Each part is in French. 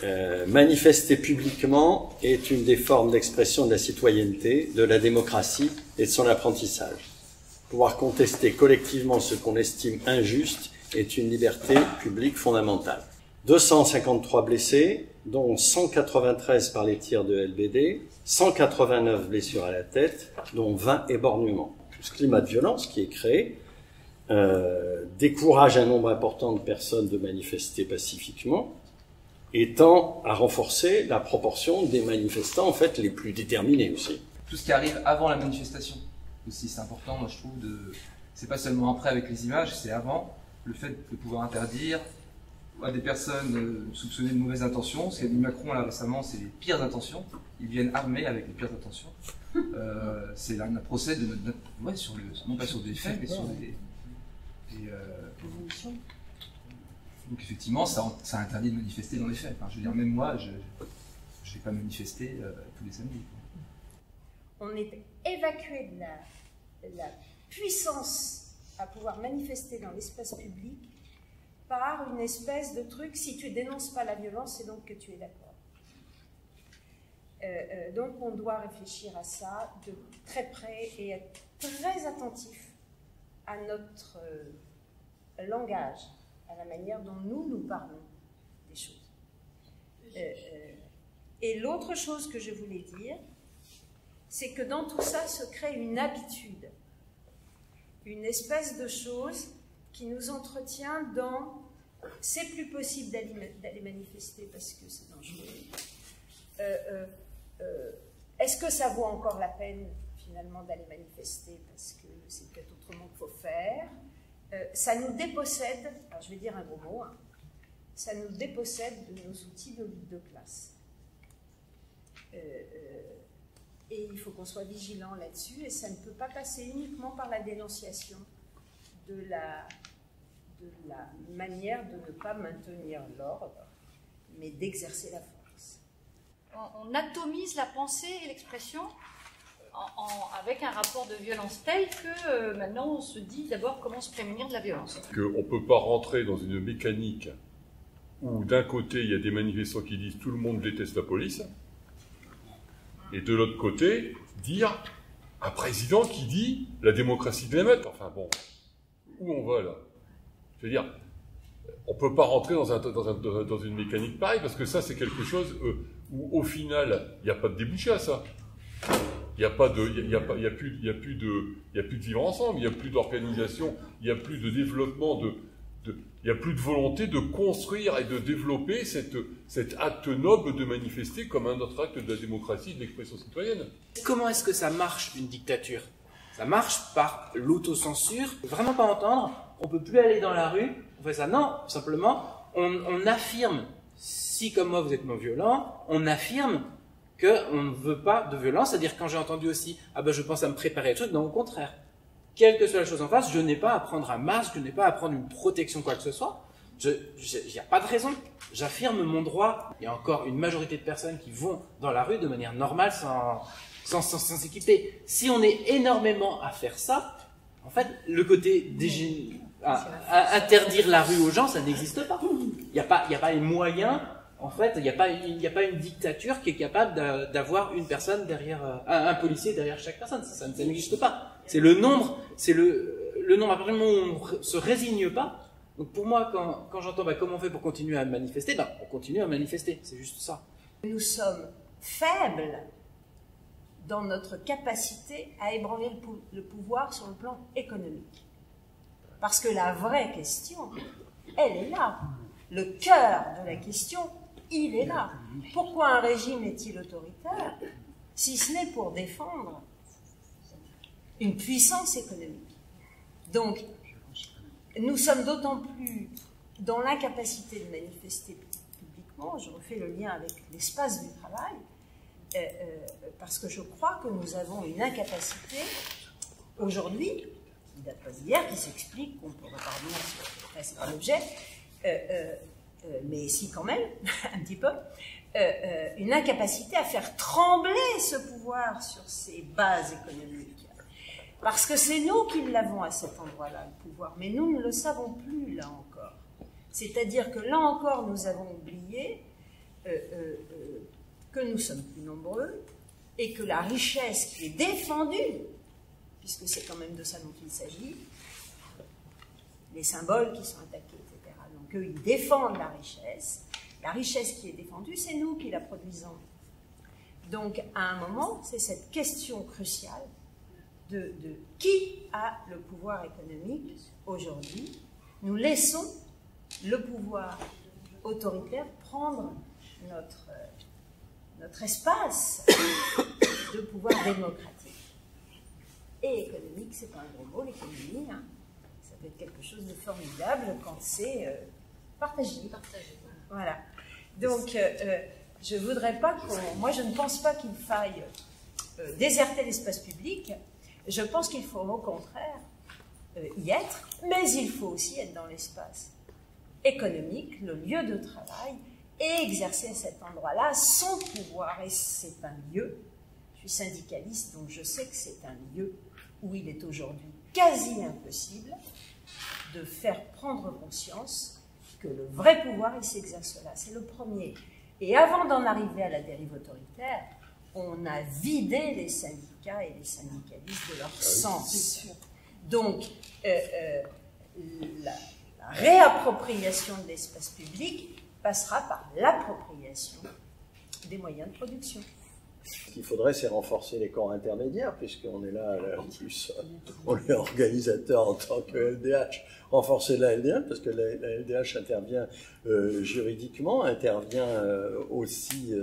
Manifester publiquement est une des formes d'expression de la citoyenneté, de la démocratie et de son apprentissage. Pouvoir contester collectivement ce qu'on estime injuste est une liberté publique fondamentale. 253 blessés, dont 193 par les tirs de LBD, 189 blessures à la tête, dont 20 éborgnements. Ce climat de violence qui est créé décourage un nombre important de personnes de manifester pacifiquement et tend à renforcer la proportion des manifestants en fait les plus déterminés aussi. Tout ce qui arrive avant la manifestation aussi, c'est important, moi je trouve, c'est pas seulement après avec les images, c'est avant, le fait de pouvoir interdire à des personnes soupçonnées de mauvaises intentions. Ce qu'a dit Macron là récemment, c'est les pires intentions. Ils viennent armés avec les pires intentions. C'est un procès de notre, ouais, sur le, non pas sur des faits, mais sur des donc effectivement, ça interdit de manifester dans les faits. Enfin, je veux dire, même moi, je n'ai pas manifesté tous les samedis. On est évacué de la puissance à pouvoir manifester dans l'espace public par une espèce de truc, si tu dénonces pas la violence, c'est donc que tu es d'accord. Donc on doit réfléchir à ça de très près et être très attentif à notre langage, à la manière dont nous parlons des choses. Et l'autre chose que je voulais dire, c'est que dans tout ça se crée une habitude, une espèce de chose qui nous entretient dans « c'est plus possible d'aller manifester parce que c'est dangereux ». Est-ce que ça vaut encore la peine finalement d'aller manifester parce que c'est peut-être autrement qu'il faut faire? Ça nous dépossède, alors je vais dire un gros mot, hein, ça nous dépossède de nos outils de classe. Et il faut qu'on soit vigilant là-dessus, et ça ne peut pas passer uniquement par la dénonciation de la manière de ne pas maintenir l'ordre, mais d'exercer la force. On atomise la pensée et l'expression avec un rapport de violence tel que maintenant on se dit d'abord comment se prémunir de la violence. On ne peut pas rentrer dans une mécanique où d'un côté il y a des manifestants qui disent tout le monde déteste la police, et de l'autre côté dire un président qui dit la démocratie de l'émeute. Enfin bon, où on va là? Je veux dire, on ne peut pas rentrer dans une mécanique pareille, parce que ça c'est quelque chose où au final il n'y a pas de débouché à ça. Il n'y a plus de vivre ensemble, il n'y a plus d'organisation, il n'y a plus de développement, il n'y a plus de volonté de construire et de développer cet acte noble de manifester comme un autre acte de la démocratie et de l'expression citoyenne. Comment est-ce que ça marche une dictature? Ça marche par l'autocensure. Vraiment pas entendre, on ne peut plus aller dans la rue, on fait ça. Non, simplement, on affirme, si comme moi vous êtes non violent, on affirme qu'on ne veut pas de violence, c'est-à-dire quand j'ai entendu aussi « ah ben je pense à me préparer un truc », non, au contraire. Quelle que soit la chose en face, je n'ai pas à prendre un masque, je n'ai pas à prendre une protection quoi que ce soit. Il n'y a pas de raison. J'affirme mon droit. Il y a encore une majorité de personnes qui vont dans la rue de manière normale sans s'équiper. Si on est énormément à faire ça, en fait, le côté interdire la rue aux gens, ça n'existe pas. Il n'y a pas les moyens. En fait, il n'y a pas une dictature qui est capable d'avoir une personne derrière, un policier derrière chaque personne. Ça n'existe pas. C'est le nombre, le nombre. À partir du moment où on ne se résigne pas. Donc pour moi, quand j'entends comment on fait pour continuer à manifester, on continue à manifester. C'est juste ça. Nous sommes faibles dans notre capacité à ébranler le pouvoir sur le plan économique. Parce que la vraie question, elle est là. Le cœur de la question, il est là. Pourquoi un régime est-il autoritaire, si ce n'est pour défendre une puissance économique? Donc, nous sommes d'autant plus dans l'incapacité de manifester publiquement, je refais le lien avec l'espace du travail, parce que je crois que nous avons une incapacité, aujourd'hui, qui date pas d'hier, qui s'explique, qu'on peut reparler sur c'est pas l'objet, mais si quand même, un petit peu, une incapacité à faire trembler ce pouvoir sur ses bases économiques. Parce que c'est nous qui l'avons à cet endroit-là, le pouvoir, mais nous ne le savons plus, là encore. C'est-à-dire que là encore, nous avons oublié que nous sommes plus nombreux et que la richesse qui est défendue, puisque c'est quand même de ça dont il s'agit, les symboles qui sont attaqués, etc. Donc eux, ils défendent la richesse. La richesse qui est défendue, c'est nous qui la produisons. Donc à un moment, c'est cette question cruciale de qui a le pouvoir économique aujourd'hui. Nous laissons le pouvoir autoritaire prendre notre espace de pouvoir démocratique. Et économique, c'est pas un gros mot, l'économie, hein. Ça peut être quelque chose de formidable quand c'est partagé. Voilà. Donc, je voudrais pas moi, je ne pense pas qu'il faille déserter l'espace public. Je pense qu'il faut au contraire y être, mais il faut aussi être dans l'espace économique, le lieu de travail, et exercer à cet endroit-là son pouvoir. Et c'est un lieu, je suis syndicaliste, donc je sais que c'est un lieu où il est aujourd'hui quasi impossible de faire prendre conscience que le vrai pouvoir, il s'exerce là. C'est le premier. Et avant d'en arriver à la dérive autoritaire, on a vidé les syndicats et les syndicalistes de leur sens. Donc, la réappropriation de l'espace public passera par l'appropriation des moyens de production. Ce qu'il faudrait, c'est renforcer les corps intermédiaires, puisqu'on est là, en plus, on est organisateur en tant que LDH. Renforcer la LDH, parce que la LDH intervient juridiquement, intervient aussi,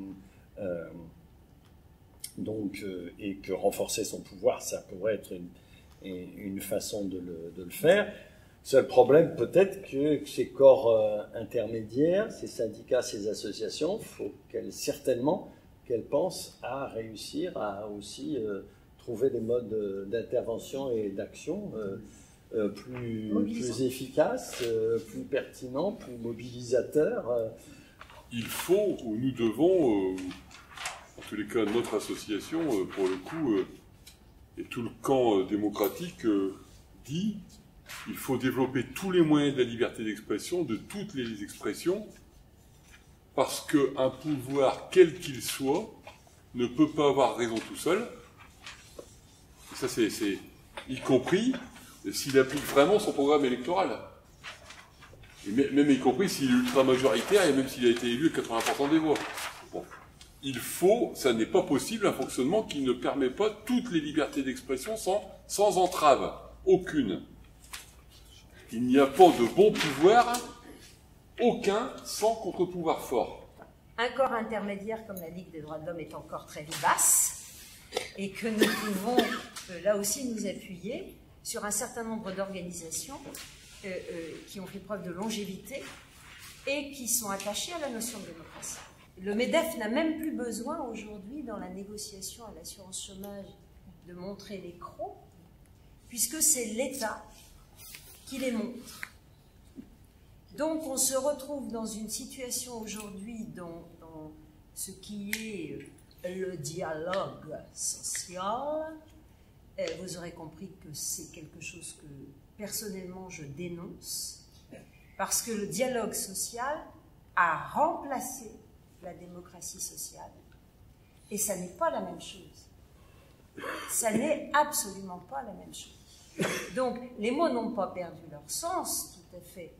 et que renforcer son pouvoir, ça pourrait être une façon de le faire. Seul problème, peut-être que ces corps intermédiaires, ces syndicats, ces associations, il faut qu'elles pensent à réussir à aussi trouver des modes d'intervention et d'action plus efficaces, plus pertinents, plus mobilisateurs. Il faut, ou nous devons, en tous les cas notre association, pour le coup, et tout le camp démocratique dit, il faut développer tous les moyens de la liberté d'expression, de toutes les expressions, parce qu'un pouvoir, quel qu'il soit, ne peut pas avoir raison tout seul. Et ça, c'est y compris s'il applique vraiment son programme électoral. Et même y compris s'il est ultra-majoritaire et même s'il a été élu à 80% des voix. Bon. Il faut, ça n'est pas possible, un fonctionnement qui ne permet pas toutes les libertés d'expression sans entrave. Aucune. Il n'y a pas de bon pouvoir, aucun, sans contre-pouvoir fort. Un corps intermédiaire comme la Ligue des droits de l'homme est encore très vivace et que nous pouvons là aussi nous appuyer sur un certain nombre d'organisations qui ont fait preuve de longévité et qui sont attachées à la notion de démocratie. Le MEDEF n'a même plus besoin aujourd'hui dans la négociation à l'assurance chômage de montrer les crocs, puisque c'est l'État qui les montre. Donc on se retrouve dans une situation aujourd'hui dans ce qui est le dialogue social. Vous aurez compris que c'est quelque chose que personnellement je dénonce, parce que le dialogue social a remplacé la démocratie sociale, et ça n'est pas la même chose. Ça n'est absolument pas la même chose. Donc, les mots n'ont pas perdu leur sens, tout à fait.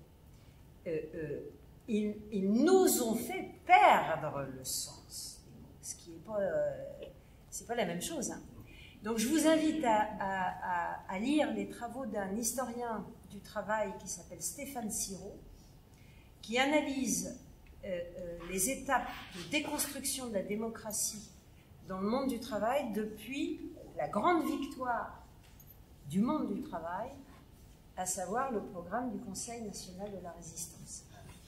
Ils nous ont fait perdre le sens des mots, ce qui n'est pas, c'est pas la même chose. Hein. Donc, je vous invite à lire les travaux d'un historien du travail qui s'appelle Stéphane Siro, qui analyse les étapes de déconstruction de la démocratie dans le monde du travail depuis la grande victoire du monde du travail, à savoir le programme du Conseil national de la résistance.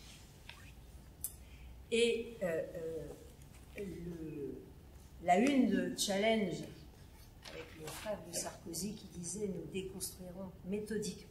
Et la une de Challenge, avec le frère de Sarkozy qui disait « Nous déconstruirons méthodiquement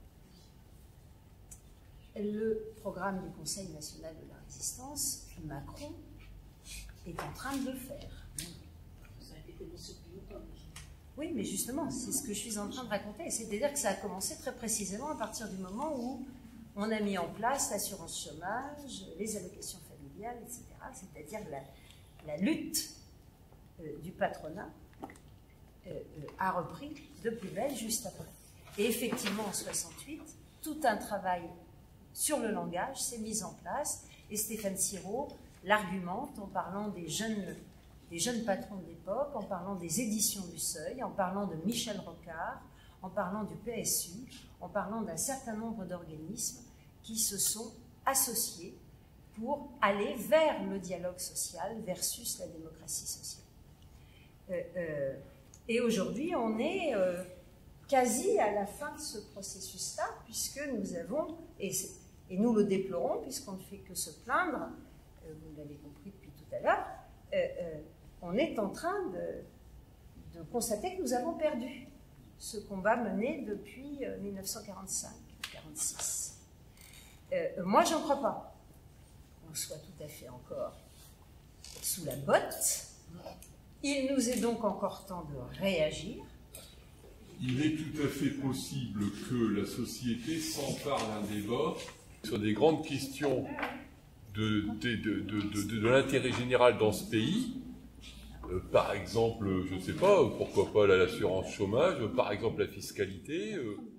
le programme du Conseil national de la résistance », Macron est en train de le faire. Ça a été commencé depuis longtemps. Oui, mais justement, c'est ce que je suis en train de raconter. C'est-à-dire que ça a commencé très précisément à partir du moment où on a mis en place l'assurance chômage, les allocations familiales, salariale, etc. C'est-à-dire la lutte du patronat a repris de plus belle juste après. Et effectivement, en 68, tout un travail sur le langage s'est mis en place, et Stéphane Sirot l'argumente en parlant des jeunes patrons de l'époque, en parlant des éditions du Seuil, en parlant de Michel Rocard, en parlant du PSU, en parlant d'un certain nombre d'organismes qui se sont associés pour aller vers le dialogue social versus la démocratie sociale. Et aujourd'hui, on est quasi à la fin de ce processus-là, puisque nous avons, et nous le déplorons, puisqu'on ne fait que se plaindre, vous l'avez compris depuis tout à l'heure, on est en train de constater que nous avons perdu ce combat mené depuis 1945-46. Moi, j'en crois pas qu'on soit tout à fait encore sous la botte. Il nous est donc encore temps de réagir. Il est tout à fait possible que la société s'empare d'un débat sur des grandes questions de l'intérêt général dans ce pays. Par exemple, je ne sais pas, pourquoi pas l'assurance chômage, par exemple la fiscalité,